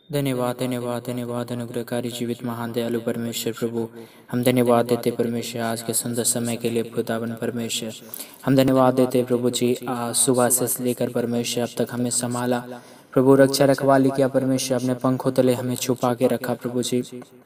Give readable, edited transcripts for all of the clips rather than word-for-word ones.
धन्यवाद धन्यवाद धन्यवाद अनुग्रहकारी जीवित महान दयालु परमेश्वर प्रभु। हम धन्यवाद देते परमेश्वर आज के सुंदर समय के लिए खुदावन परमेश्वर। हम धन्यवाद देते प्रभु जी सुबह से लेकर परमेश्वर अब तक हमें संभाला प्रभु, रक्षा रखवाली किया परमेश्वर, अपने पंखों तले हमें छुपा के रखा प्रभु जी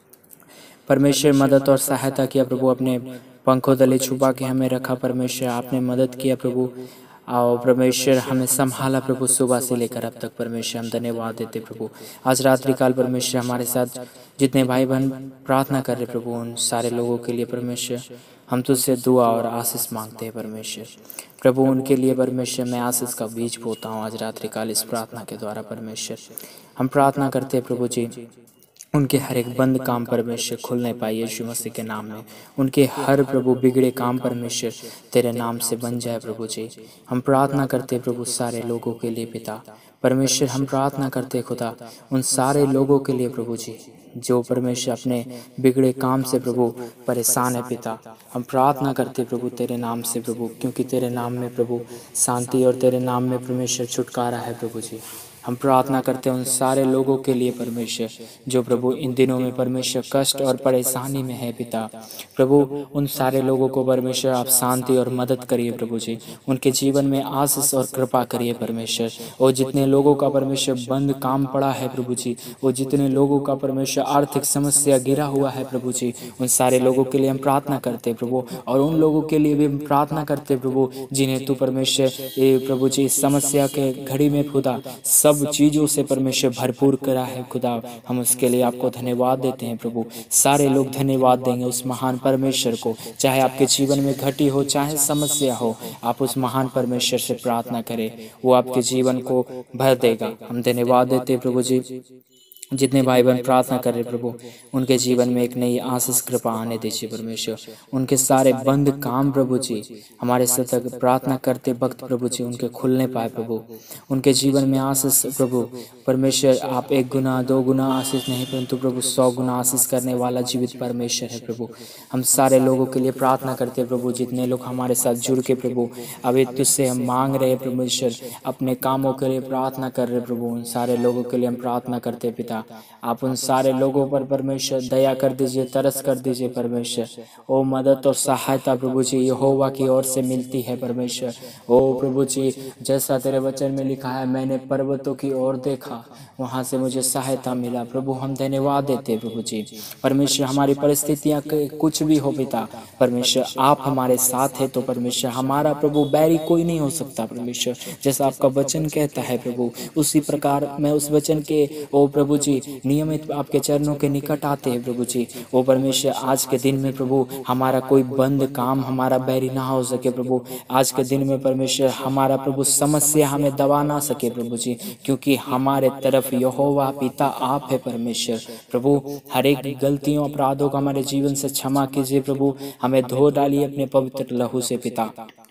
परमेश्वर। मदद और सहायता किया प्रभु, अपने पंखों तले छुपा के हमें रखा परमेश्वर। आपने मदद किया प्रभु, आओ परमेश्वर हमें संभाला प्रभु सुबह से लेकर अब तक परमेश्वर। हम धन्यवाद देते प्रभु। आज रात्रि काल परमेश्वर हमारे साथ जितने भाई बहन प्रार्थना कर रहे प्रभु, उन सारे लोगों के लिए परमेश्वर हम तुझसे दुआ और आशीष मांगते हैं परमेश्वर। प्रभु उनके लिए परमेश्वर मैं आशीष का बीज बोता हूँ आज रात्रि काल इस प्रार्थना के द्वारा परमेश्वर। हम प्रार्थना करते हैं प्रभु जी, उनके हर एक बंद काम परमेश्वर खुलने पाए यीशु मसीह के नाम में। उनके हर प्रभु बिगड़े काम परमेश्वर तेरे नाम से बन जाए प्रभु जी। हम प्रार्थना करते प्रभु सारे लोगों के लिए पिता परमेश्वर। हम प्रार्थना करते खुदा उन सारे लोगों के लिए प्रभु जी जो परमेश्वर अपने बिगड़े काम से प्रभु परेशान है पिता। हम प्रार्थना करते प्रभु तेरे नाम से प्रभु, क्योंकि तेरे नाम में प्रभु शांति और तेरे नाम में परमेश्वर छुटकारा है प्रभु जी। हम प्रार्थना करते हैं उन सारे लोगों के लिए परमेश्वर जो प्रभु इन दिनों में परमेश्वर कष्ट और परेशानी में है पिता। प्रभु उन सारे लोगों को परमेश्वर आप शांति और मदद करिए प्रभु जी, उनके जीवन में आशीष और कृपा करिए परमेश्वर। और जितने लोगों का परमेश्वर बंद काम पड़ा है प्रभु जी, वो जितने लोगों का परमेश्वर आर्थिक समस्या गिरा हुआ है प्रभु जी, उन सारे लोगों के लिए हम प्रार्थना करते प्रभु। और उन लोगों के लिए भी हम प्रार्थना करते प्रभु जिन्हें तू परमेश्वर ये प्रभु जी समस्या के घड़ी में खुदा सब चीजों से परमेश्वर भरपूर करा है खुदा। हम उसके लिए आपको धन्यवाद देते हैं प्रभु। सारे लोग धन्यवाद देंगे उस महान परमेश्वर को, चाहे आपके जीवन में घटी हो चाहे समस्या हो, आप उस महान परमेश्वर से प्रार्थना करें, वो आपके जीवन को भर देगा। हम धन्यवाद देते हैं प्रभु जी। जितने भाई बहन प्रार्थना कर रहे प्रभु उनके जीवन में एक नई आशीष कृपा आने दीजिए परमेश्वर। उनके सारे बंद काम प्रभु जी हमारे सतत प्रार्थना करते वक्त प्रभु जी उनके खुलने पाए प्रभु। उनके जीवन में आशीष प्रभु परमेश्वर आप 1 गुना 2 गुना आशीष नहीं परंतु प्रभु 100 गुना आशीष करने वाला जीवित परमेश्वर है प्रभु। हम सारे लोगों के लिए प्रार्थना करते प्रभु, जितने लोग हमारे साथ जुड़ के प्रभु अभी तुझसे हम मांग रहे परमेश्वर, अपने कामों के लिए प्रार्थना कर रहे प्रभु, उन सारे लोगों के लिए हम प्रार्थना करते पिता। आप उन सारे लोगों पर परमेश्वर दया कर दीजिए, तरस कर दीजिए परमेश्वर। ओ मदद और सहायता प्रभु जी यहोवा की ओर से मिलती है परमेश्वर। ओ प्रभु जी जैसा तेरे वचन में लिखा है, मैंने पर्वतों की ओर देखा वहां से मुझे सहायता मिला प्रभु। हम धन्यवाद देते प्रभु जी परमेश्वर। हमारी परिस्थितियां कुछ भी हो पिता परमेश्वर, आप हमारे साथ है तो परमेश्वर हमारा प्रभु बैरी कोई नहीं हो सकता परमेश्वर। जैसा आपका वचन कहता है प्रभु उसी प्रकार मैं उस वचन के ओ प्रभु जी नियमित आपके चरणों के निकट आते हैं प्रभु जी। ओ परमेश्वर आज के दिन में प्रभु हमारा कोई बंद काम हमारा बैरी ना हो सके प्रभु। आज के दिन में परमेश्वर हमारा प्रभु समस्या हमें दबा ना सके प्रभु जी, क्योंकि हमारे तरफ यहोवा पिता आप है परमेश्वर। प्रभु हर एक गलतियों अपराधों का हमारे जीवन से क्षमा कीजिए प्रभु, हमें धो डालिए अपने पवित्र लहू से पिता।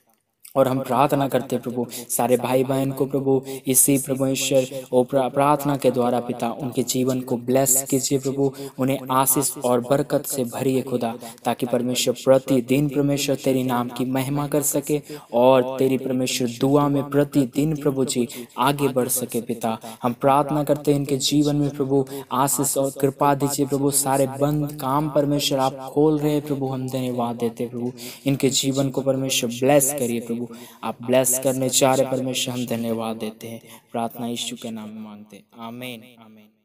और हम प्रार्थना करते प्रभु सारे भाई बहन को प्रभु इसी परमेश्वर और प्रार्थना के द्वारा पिता उनके जीवन को ब्लेस कीजिए प्रभु, उन्हें आशीष और बरकत से भरिए खुदा, ताकि परमेश्वर प्रतिदिन परमेश्वर तेरी नाम की महिमा कर सके और तेरी परमेश्वर दुआ में प्रतिदिन प्रभु जी आगे बढ़ सके पिता। हम प्रार्थना करते हैं इनके जीवन में प्रभु आशीष और कृपा दीजिए प्रभु। सारे बंद काम परमेश्वर आप खोल रहे प्रभु, हम धन्यवाद देते प्रभु। इनके जीवन को परमेश्वर ब्लेस करिए प्रभु, आप ब्लेस करने चाह रहे परमेश्वर, हम धन्यवाद देते हैं। प्रार्थना यीशु के नाम में मांगते, आमीन आमीन।